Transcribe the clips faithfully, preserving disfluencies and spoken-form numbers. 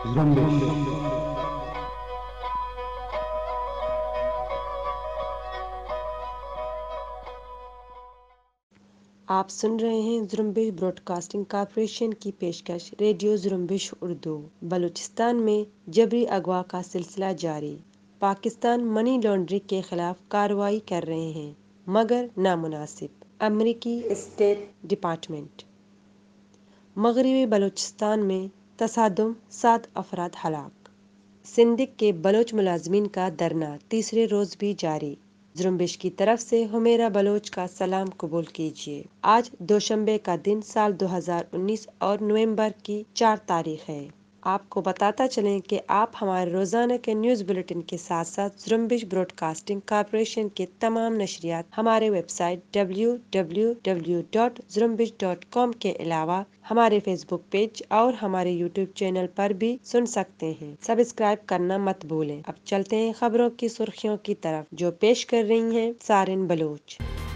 زمبش آپ سن رہے ہیں زرمبش براڈ کاسٹنگ کارپوریشن کی پیشکش ریڈیو زرمبش اردو۔ بلوچستان میں جبری اغوا کا سلسلہ جاری۔ پاکستان منی لانڈرنگ کے خلاف کارروائی کر رہے ہیں مگر نامناسب۔ امریکی اسٹیٹ ڈپارٹمنٹ۔ مغربی بلوچستان میں تصادم، سات افراد ہلاک۔ سندھ کے بلوچ ملازمین کا دھرنا تیسرے روز بھی جاری۔ زرمبش کی طرف سے حمیرہ بلوچ کا سلام قبول کیجیے۔ آج دوشنبے کا دن سال دو ہزار انیس اور نومبر کی چار تاریخ ہے۔ آپ کو بتاتا چلیں کہ آپ ہمارے روزانہ کے نیوز بلیٹن کے ساتھ ساتھ زرمبش براڈ کاسٹنگ کارپوریشن کے تمام نشریات ہمارے website W W W dot Zrumbesh dot com کے علاوہ ہمارے فیس بک پیج اور ہمارے یوٹیوب چینل پر بھی سن سکتے ہیں۔ سبسکرائب کرنا مت بھولیں۔ اب چلتے ہیں خبروں کی سرخیوں کی طرف جو پیش کر رہی ہیں سارن بلوچ۔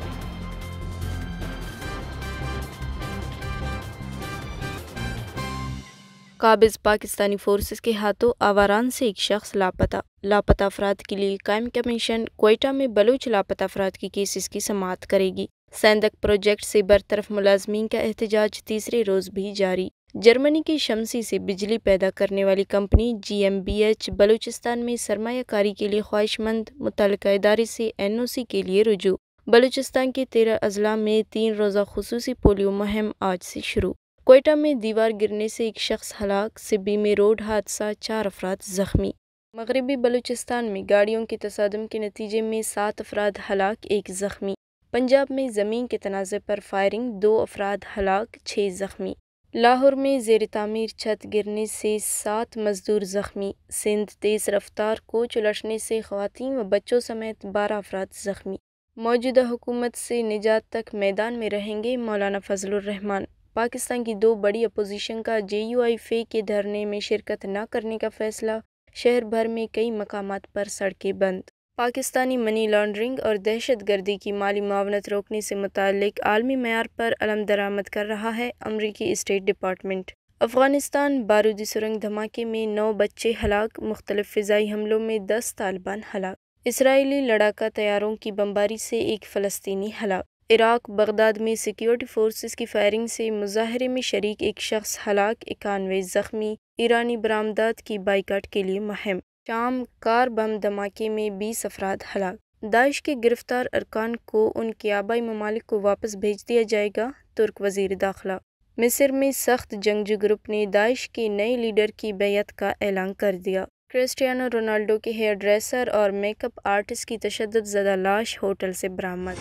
قابض پاکستانی فورسز کے ہاتھوں آواران سے ایک شخص لاپتہ۔ لاپتہ افراد کے لیے قائم کمیشن کوئٹہ میں بلوچ لاپتہ افراد کی کیسز کی سماعت کرے گی۔ سیندک پروجیکٹ سے برطرف ملازمین کا احتجاج تیسرے روز بھی جاری۔ جرمنی کی شمسی سے بجلی پیدا کرنے والی company G M B H Balochistan میں سرمایہ کاری کے لیے خواہش مند متعلقہ ادارے سے این او سی کے لیے رجوع۔ بلوچستان کے تیرہ اضلاع میں تین روزہ خصوصی پولیو مہم آج سے شروع۔ کوئٹہ میں دیوار گرنے سے ایک شخص ہلاک، سبی میں روڈ حادثہ، چار افراد زخمی۔ مغربی بلوچستان میں گاڑیوں کے تصادم کے نتیجے میں سات افراد ہلاک، ایک زخمی۔ پنجاب میں زمین کے تنازع پر فائرنگ، دو افراد ہلاک، چھ زخمی۔ لاہور میں زیر تعمیر چھت گرنے سے سات مزدور زخمی۔ سندھ تیز رفتار کوچ الٹنے سے خواتین و بچوں سمیت بارہ افراد زخمی۔ موجودہ حکومت سے نجات تک میدان میں رہیں گے مولانا فضل الرحمان۔ پاکستان کی دو بڑی اپوزیشن کا جے یو آئی فے کے دھرنے میں شرکت نہ کرنے کا فیصلہ، شہر بھر میں کئی مقامات پر سڑکیں بند۔ پاکستانی منی لانڈرنگ اور دہشت گردی کی مالی معاونت روکنے سے متعلق عالمی معیار پر علم درآمد کر رہا ہے امریکی اسٹیٹ ڈپارٹمنٹ۔ افغانستان بارودی سرنگ دھماکے میں نو بچے ہلاک، مختلف فضائی حملوں میں دس طالبان ہلاک۔ اسرائیلی لڑاکا طیاروں کی بمباری سے ایک فلسطینی ہلاک۔ عراق بغداد میں سیکیورٹی فورسز کی فائرنگ سے مظاہرے میں شریک ایک شخص ہلاک، اکانوے زخمی۔ ایرانی برآمدات کی بائیکاٹ کے لیے مہم۔ شام کار بم دھماکے میں بیس افراد ہلاک۔ داعش کے گرفتار ارکان کو ان کے آبائی ممالک کو واپس بھیج دیا جائے گا، ترک وزیر داخلہ۔ مصر میں سخت جنگجو گروپ نے داعش کے نئے لیڈر کی بیعت کا اعلان کر دیا۔ کرسٹیانو رونالڈو کے ہیئر ڈریسر اور میک اپ آرٹسٹ کی تشدد زدہ لاش ہوٹل سے برآمد۔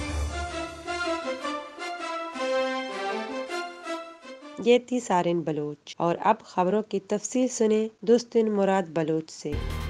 یہ تھی سارن بلوچ اور اب خبروں کی تفصیل سنیں دوستن مراد بلوچ سے۔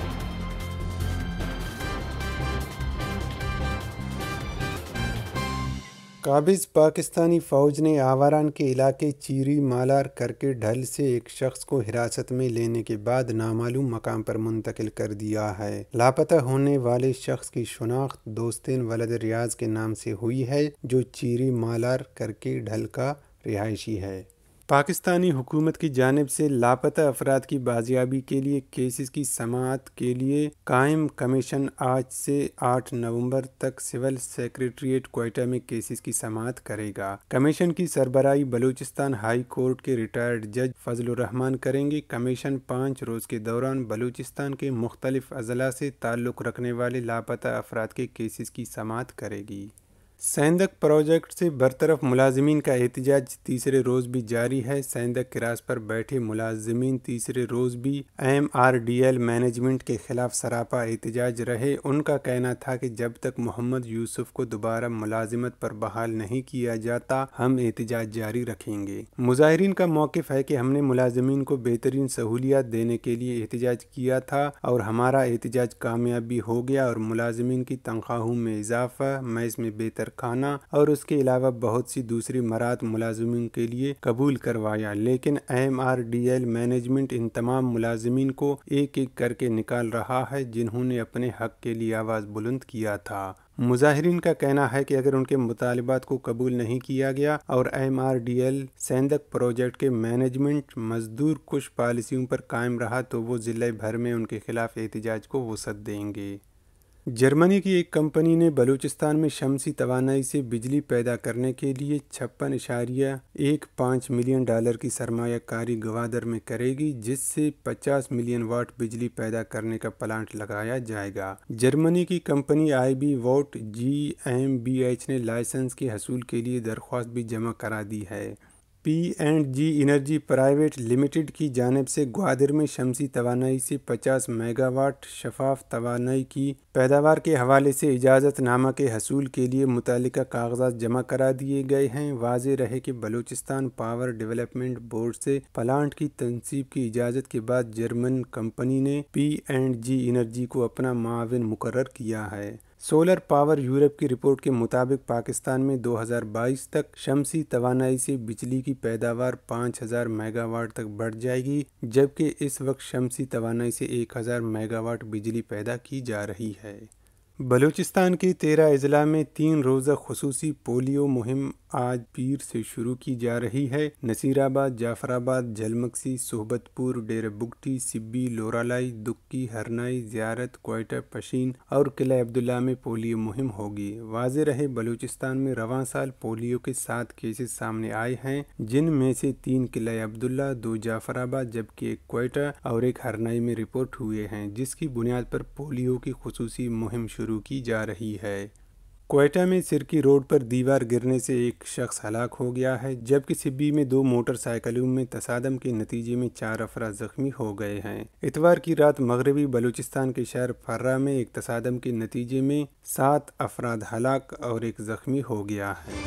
قابض پاکستانی فوج نے آواران کے علاقے چیری مالار کرکے ڈھل سے ایک شخص کو حراست میں لینے کے بعد نامعلوم مقام پر منتقل کر دیا ہے۔ لاپتہ ہونے والے شخص کی شناخت دوستین ولد ریاض کے نام سے ہوئی ہے جو چیری مالار کرکے ڈھل کا رہائشی ہے۔ پاکستانی حکومت کی جانب سے لاپتہ افراد کی بازیابی کے لیے کیسز کی سماعت کے لیے قائم کمیشن آج سے آٹھ نومبر تک سول سیکریٹریٹ کوئٹہ میں کیسز کی سماعت کرے گا۔ کمیشن کی سربراہی بلوچستان ہائی کورٹ کے ریٹائرڈ جج فضل الرحمان کریں گے۔ کمیشن پانچ روز کے دوران بلوچستان کے مختلف اضلاع سے تعلق رکھنے والے لاپتہ افراد کے کیسز کی سماعت کرے گی۔ سیندک پروجیکٹ سے برطرف ملازمین کا احتجاج تیسرے روز بھی جاری ہے۔ سیندک کراس پر بیٹھے ملازمین تیسرے روز بھی M R D L management کے خلاف سراپا احتجاج رہے۔ ان کا کہنا تھا کہ جب تک محمد یوسف کو دوبارہ ملازمت پر بحال نہیں کیا جاتا ہم احتجاج جاری رکھیں گے۔ مظاہرین کا موقف ہے کہ ہم نے ملازمین کو بہترین سہولیات دینے کے لیے احتجاج کیا تھا اور ہمارا احتجاج کامیاب بھی ہو گیا اور ملازمین کی تنخواہوں میں اضافہ، میس میں بہتر کھانا اور اس کے علاوہ بہت سی دوسری مراد ملازمین کے لیے قبول کروایا، لیکن M R D L management ان تمام ملازمین کو ایک ایک کر کے نکال رہا ہے جنہوں نے اپنے حق کے لیے آواز بلند کیا تھا۔ مظاہرین کا کہنا ہے کہ اگر ان کے مطالبات کو قبول نہیں کیا گیا اور M R D L Saindak project کے مینجمنٹ مزدور کش پالیسیوں پر قائم رہا تو وہ ضلع بھر میں ان کے خلاف احتجاج کو وسعت دیں گے۔ جرمنی کی ایک کمپنی نے بلوچستان میں شمسی توانائی سے بجلی پیدا کرنے کے لیے چھپن اشاریہ ایک پانچ ملین ڈالر کی سرمایہ کاری گوادر میں کرے گی، جس سے پچاس ملین واٹ بجلی پیدا کرنے کا پلانٹ لگایا جائے گا۔ جرمنی کی company I B Vogt G M B H نے لائسنس کے حصول کے لیے درخواست بھی جمع کرا دی ہے۔ P and G energy private limited کی جانب سے گوادر میں شمسی توانائی سے پچاس میگا واٹ شفاف توانائی کی پیداوار کے حوالے سے اجازت نامہ کے حصول کے لیے متعلقہ کاغذات جمع کرا دیے گئے ہیں۔ واضح رہے کہ بلوچستان پاور ڈیولپمنٹ بورڈ سے پلانٹ کی تنصیب کی اجازت کے بعد جرمن کمپنی نے پی اینڈ جی انرجی کو اپنا معاون مقرر کیا ہے۔ سولر پاور یورپ کی رپورٹ کے مطابق پاکستان میں دو ہزار بائیس تک شمسی توانائی سے بجلی کی پیداوار پانچ ہزار میگا واٹ تک بڑھ جائے گی، جبکہ اس وقت شمسی توانائی سے ایک ہزار میگا واٹ بجلی پیدا کی جا رہی ہے۔ بلوچستان کے تیرہ اضلاع میں تین روزہ خصوصی پولیو مہم آج پیر سے شروع کی جا رہی ہے۔ نصیر آباد، جعفر آباد، جھلمکسی، صحبت پور، ڈیرہ بگٹی، سبی، لورالائی، دکی، ہرنائی، زیارت، کوئٹہ، پشین اور قلعہ عبداللہ میں پولیو مہم ہوگی۔ واضح رہے بلوچستان میں رواں سال پولیو کے سات کیسز سامنے آئے ہیں، جن میں سے تین قلعہ عبداللہ، دو جعفر آباد جبکہ ایک کوئٹہ اور ایک ہرنائی میں رپورٹ ہوئے ہیں، جس کی بنیاد پر پولیو کی خصوصی مہم شروع کی جا رہی ہے۔ کوئٹہ میں سرکی روڈ پر دیوار گرنے سے ایک شخص ہلاک ہو گیا ہے، جبکہ سبی میں دو موٹر سائیکلوں میں تصادم کے نتیجے میں چار افراد زخمی ہو گئے ہیں۔ اتوار کی رات مغربی بلوچستان کے شہر پھرا میں ایک تصادم کے نتیجے میں سات افراد ہلاک اور ایک زخمی ہو گیا ہے۔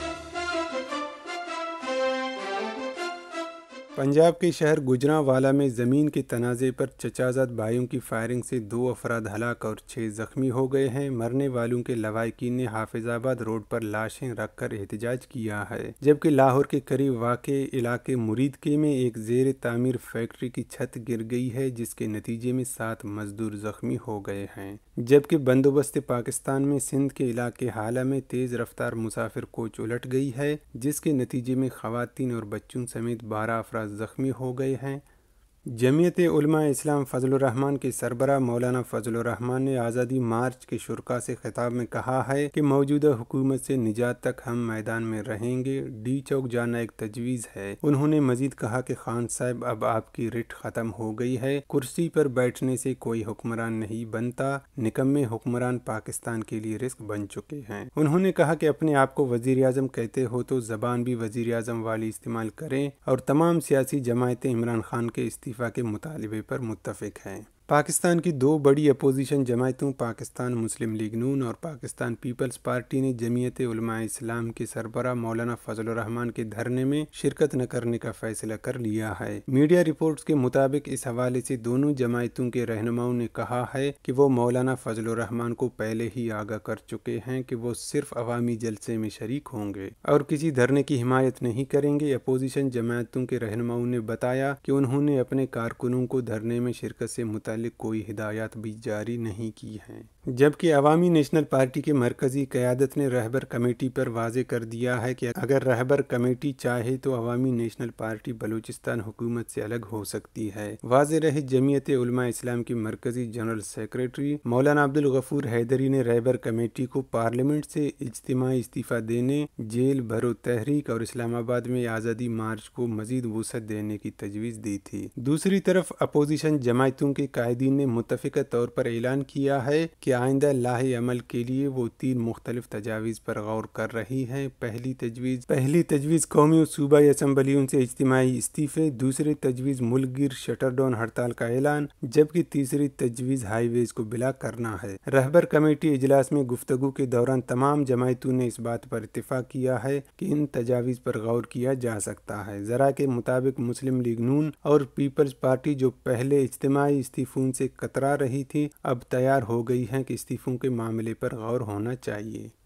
پنجاب کے شہر گوجرانوالا میں زمین کے تنازع پر چچازاد بھائیوں کی فائرنگ سے دو افراد ہلاک اور چھ زخمی ہو گئے ہیں۔ مرنے والوں کے لواحقین نے حافظ آباد روڈ پر لاشیں رکھ کر احتجاج کیا ہے، جبکہ لاہور کے قریب واقع علاقے مریدکے میں ایک زیر تعمیر فیکٹری کی چھت گر گئی ہے، جس کے نتیجے میں سات مزدور زخمی ہو گئے ہیں، جبکہ بندوبست پاکستان میں سندھ کے علاقے حالہ میں تیز رفتار مسافر کوچ الٹ گئی ہے، جس کے نتیجے میں خواتین اور بچوں سمیت بارہ افراد زخمی ہو گئے ہیں۔ جمعیت علماء اسلام فضل الرحمان کے سربراہ مولانا فضل الرحمان نے آزادی مارچ کے شرکاء سے خطاب میں کہا ہے کہ موجودہ حکومت سے نجات تک ہم میدان میں رہیں گے، ڈی چوک جانا ایک تجویز ہے۔ انہوں نے مزید کہا کہ خان صاحب اب آپ کی رٹ ختم ہو گئی ہے، کرسی پر بیٹھنے سے کوئی حکمران نہیں بنتا، نکمے حکمران پاکستان کے لیے رزق بن چکے ہیں۔ انہوں نے کہا کہ اپنے آپ کو وزیر اعظم کہتے ہو تو زبان بھی وزیر اعظم والی استعمال کریں، اور تمام سیاسی جماعتیں عمران خان کے استعفی کے مطالبے پر متفق ہیں۔ پاکستان کی دو بڑی اپوزیشن جماعتوں پاکستان مسلم لیگ نون اور پاکستان پیپلز پارٹی نے جمعیت علماء اسلام کے سربراہ مولانا فضل الرحمان کے دھرنے میں شرکت نہ کرنے کا فیصلہ کر لیا ہے۔ میڈیا رپورٹس کے مطابق اس حوالے سے دونوں جماعتوں کے رہنماؤں نے کہا ہے کہ وہ مولانا فضل الرحمان کو پہلے ہی آگاہ کر چکے ہیں کہ وہ صرف عوامی جلسے میں شریک ہوں گے اور کسی دھرنے کی حمایت نہیں کریں گے۔ اپوزیشن جماعتوں کے رہنماؤں نے بتایا کہ انہوں نے اپنے کارکنوں کو دھرنے میں شرکت سے متعلق کوئی ہدایات بھی جاری نہیں کی ہیں، جبکہ عوامی نیشنل پارٹی کے مرکزی قیادت نے رہبر کمیٹی پر واضح کر دیا ہے کہ اگر رہبر کمیٹی چاہے تو عوامی نیشنل پارٹی بلوچستان حکومت سے الگ ہو سکتی ہے۔ واضح رہے جمعیت علماء اسلام کی مرکزی جنرل سیکریٹری مولانا عبدالغفور حیدری نے رہبر کمیٹی کو پارلیمنٹ سے اجتماعی استعفیٰ دینے، جیل بھرو تحریک اور اسلام آباد میں آزادی مارچ کو مزید وسعت دینے کی تجویز دی تھی۔ دوسری طرف اپوزیشن جماعتوں کے قائدین نے متفقہ طور پر اعلان کیا ہے کہ آئندہ لاہے عمل کے لیے وہ تین مختلف تجاویز پر غور کر رہی ہیں۔ پہلی تجویز پہلی تجویز قومی و صوبائی اسمبلیوں سے اجتماعی استعفے، دوسری تجویز ملک گیر شٹر ڈاؤن ہڑتال کا اعلان، جبکہ تیسری تجویز ہائی ویز کو بلا کرنا ہے۔ رہبر کمیٹی اجلاس میں گفتگو کے دوران تمام جماعتوں نے اس بات پر اتفاق کیا ہے کہ ان تجاویز پر غور کیا جا سکتا ہے۔ ذرائع کے مطابق مسلم لیگ نون اور پیپلز پارٹی جو پہلے اجتماعی استعفوں سے کترا رہی تھی، اب تیار ہو گئی ہیں کہ استعفوں کے معاملے پر غور ہونا چاہیے۔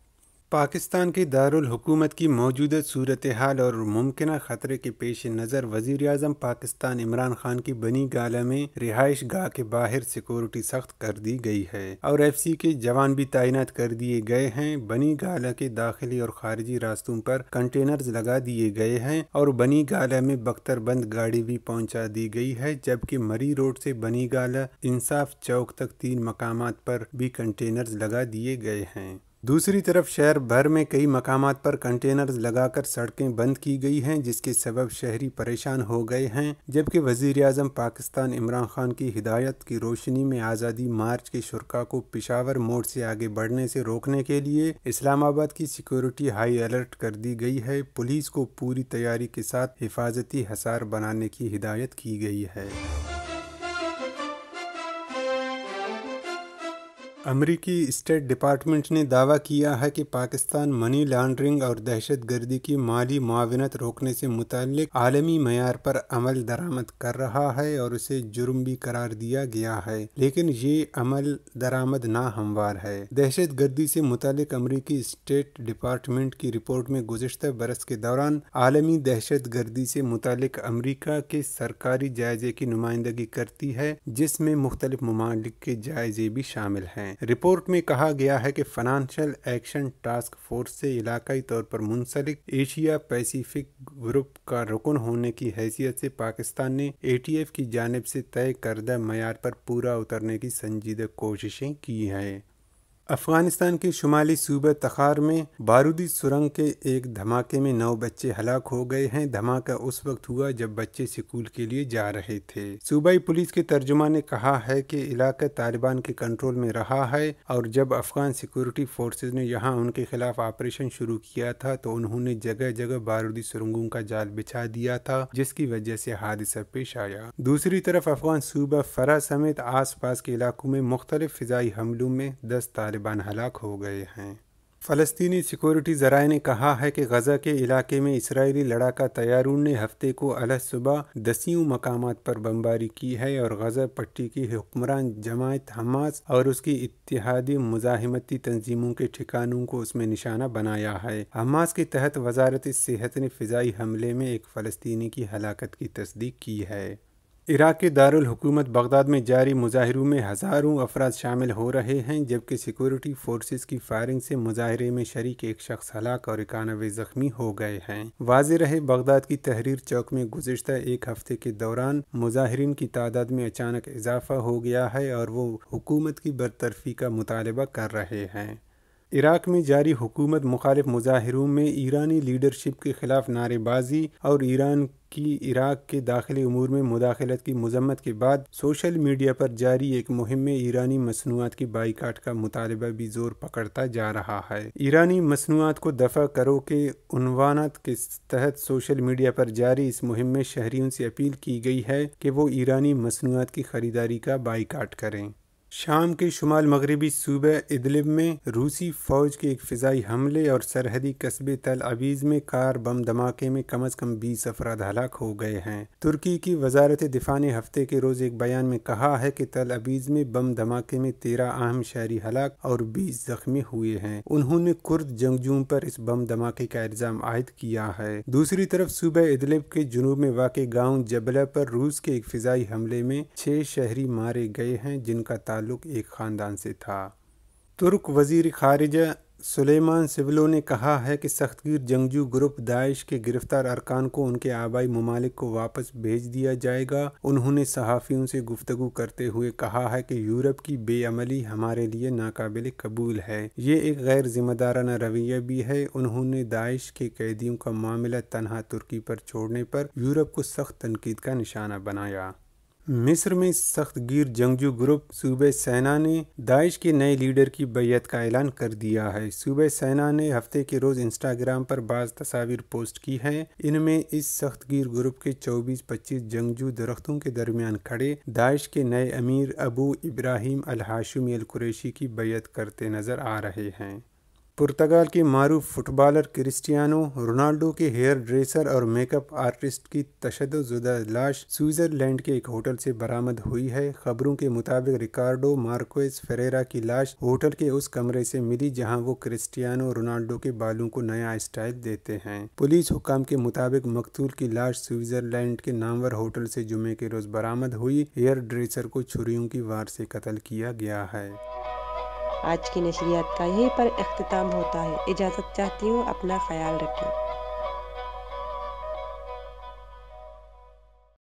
پاکستان کے دارالحکومت کی موجودہ صورتحال اور ممکنہ خطرے کے پیش نظر وزیر اعظم پاکستان عمران خان کی بنی گالہ میں رہائش گاہ کے باہر سیکورٹی سخت کر دی گئی ہے اور ایف سی کے جوان بھی تعینات کر دیے گئے ہیں۔ بنی گالہ کے داخلی اور خارجی راستوں پر کنٹینرز لگا دیے گئے ہیں اور بنی گالہ میں بختر بند گاڑی بھی پہنچا دی گئی ہے، جبکہ مری روڈ سے بنی گالہ انصاف چوک تک تین مقامات پر بھی کنٹینرز لگا دیے گئے ہیں۔ دوسری طرف شہر بھر میں کئی مقامات پر کنٹینرز لگا کر سڑکیں بند کی گئی ہیں، جس کے سبب شہری پریشان ہو گئے ہیں، جبکہ وزیر اعظم پاکستان عمران خان کی ہدایت کی روشنی میں آزادی مارچ کے شرکاء کو پشاور موڑ سے آگے بڑھنے سے روکنے کے لیے اسلام آباد کی سیکورٹی ہائی الرٹ کر دی گئی ہے۔ پولیس کو پوری تیاری کے ساتھ حفاظتی حصار بنانے کی ہدایت کی گئی ہے۔ امریکی اسٹیٹ ڈپارٹمنٹ نے دعویٰ کیا ہے کہ پاکستان منی لانڈرنگ اور دہشت گردی کی مالی معاونت روکنے سے متعلق عالمی معیار پر عمل درآمد کر رہا ہے اور اسے جرم بھی قرار دیا گیا ہے، لیکن یہ عمل درآمد ناہموار ہے۔ دہشت گردی سے متعلق امریکی اسٹیٹ ڈپارٹمنٹ کی رپورٹ میں گزشتہ برس کے دوران عالمی دہشت گردی سے متعلق امریکہ کے سرکاری جائزے کی نمائندگی کرتی ہے، جس میں مختلف ممالک کے جائزے بھی شامل ہیں۔ رپورٹ میں کہا گیا ہے کہ فنانشل ایکشن ٹاسک فورس سے علاقائی طور پر منسلک ایشیا پیسیفک گروپ کا رکن ہونے کی حیثیت سے پاکستان نے اے ٹی ایف کی جانب سے طے کردہ معیار پر پورا اترنے کی سنجیدہ کوششیں کی ہیں۔ افغانستان کے شمالی صوبہ تخار میں بارودی سرنگ کے ایک دھماکے میں نو بچے ہلاک ہو گئے ہیں۔ دھماکہ اس وقت ہوا جب بچے اسکول کے لیے جا رہے تھے۔ صوبائی پولیس کے ترجمان نے کہا ہے کہ علاقہ طالبان کے کنٹرول میں رہا ہے اور جب افغان سیکورٹی فورسز نے یہاں ان کے خلاف آپریشن شروع کیا تھا تو انہوں نے جگہ جگہ بارودی سرنگوں کا جال بچھا دیا تھا، جس کی وجہ سے حادثہ پیش آیا۔ دوسری طرف افغان صوبہ فرا سمیت آس پاس کے علاقوں میں مختلف فضائی حملوں میں دس طالبان ہلاک ہو گئے ہیں۔ فلسطینی سیکورٹی ذرائع نے کہا ہے کہ غزہ کے علاقے میں اسرائیلی لڑاکا طیاروں نے ہفتے کو الہ صبح دسیوں مقامات پر بمباری کی ہے اور غزہ پٹی کی حکمران جماعت حماس اور اس کی اتحادی مزاحمتی تنظیموں کے ٹھکانوں کو اس میں نشانہ بنایا ہے۔ حماس کے تحت وزارت صحت نے فضائی حملے میں ایک فلسطینی کی ہلاکت کی تصدیق کی ہے۔ عراق کے دارالحکومت بغداد میں جاری مظاہروں میں ہزاروں افراد شامل ہو رہے ہیں، جبکہ سیکورٹی فورسز کی فائرنگ سے مظاہرے میں شریک ایک شخص ہلاک اور اکانوے زخمی ہو گئے ہیں۔ واضح رہے بغداد کی تحریر چوک میں گزشتہ ایک ہفتے کے دوران مظاہرین کی تعداد میں اچانک اضافہ ہو گیا ہے اور وہ حکومت کی برطرفی کا مطالبہ کر رہے ہیں۔ عراق میں جاری حکومت مخالف مظاہروں میں ایرانی لیڈرشپ کے خلاف نعرے بازی اور ایران کی عراق کے داخلی امور میں مداخلت کی مذمت کے بعد سوشل میڈیا پر جاری ایک مہم میں ایرانی مصنوعات کی بائیکاٹ کا مطالبہ بھی زور پکڑتا جا رہا ہے۔ ایرانی مصنوعات کو دفع کرو کے عنوانات کے تحت سوشل میڈیا پر جاری اس مہم میں شہریوں سے اپیل کی گئی ہے کہ وہ ایرانی مصنوعات کی خریداری کا بائیکاٹ کریں۔ شام کے شمال مغربی صوبہ ادلب میں روسی فوج کے ایک فضائی حملے اور سرحدی قصبے تل عبیز میں کار بم دھماکے میں کم از کم بیس افراد ہلاک ہو گئے ہیں۔ ترکی کی وزارت دفاع نے ہفتے کے روز ایک بیان میں کہا ہے کہ تل عبیز میں بم دھماکے میں تیرہ اہم شہری ہلاک اور بیس زخمی ہوئے ہیں۔ انہوں نے کرد جنگجوؤں پر اس بم دھماکے کا الزام عائد کیا ہے۔ دوسری طرف صوبہ ادلب کے جنوب میں واقع گاؤں جبلہ پر روس کے ایک فضائی حملے میں چھ شہری مارے گئے ہیں، جن کا تعلق ایک خاندان سے تھا۔ ترک وزیر خارجہ سلیمان سیولو نے کہا ہے کہ سخت گیر جنگجو گروپ داعش کے گرفتار ارکان کو ان کے آبائی ممالک کو واپس بھیج دیا جائے گا۔ انہوں نے صحافیوں سے گفتگو کرتے ہوئے کہا ہے کہ یورپ کی بے عملی ہمارے لیے ناقابل قبول ہے، یہ ایک غیر ذمہ دارانہ رویہ بھی ہے۔ انہوں نے داعش کے قیدیوں کا معاملہ تنہا ترکی پر چھوڑنے پر یورپ کو سخت تنقید کا نشانہ بنایا۔ مصر میں سخت گیر جنگجو گروپ صوبہ سینا نے داعش کے نئے لیڈر کی بیعت کا اعلان کر دیا ہے۔ صوبہ سینا نے ہفتے کے روز انسٹاگرام پر بعض تصاویر پوسٹ کی ہیں۔ ان میں اس سخت گیر گروپ کے چوبیس پچیس جنگجو درختوں کے درمیان کھڑے داعش کے نئے امیر ابو ابراہیم الہاشمی القریشی کی بیعت کرتے نظر آ رہے ہیں۔ पुर्तगाल के मारूफ फुटबॉलर क्रिस्टियानो रोनाल्डो के हेयर ड्रेसर और मेकअप आर्टिस्ट की तशद्दुज़ुदा लाश स्विट्ज़रलैंड के एक होटल से बरामद हुई है। खबरों के मुताबिक रिकार्डो मार्कोस फेरेरा की लाश होटल के उस कमरे से मिली जहां वो क्रिस्टियानो रोनाल्डो के बालों को नया स्टाइल देते हैं। पुलिस हुक्काम के मुताबिक मकतूल की लाश स्विट्ज़रलैंड के नामवर होटल से जुमे के रोज बरामद हुई। हेयर ड्रेसर को छुरियों की वार से कत्ल किया गया है। आज की नशरियात का यहीं पर इख्तिताम होता है। इजाज़त चाहती हूँ, अपना ख्याल रखें।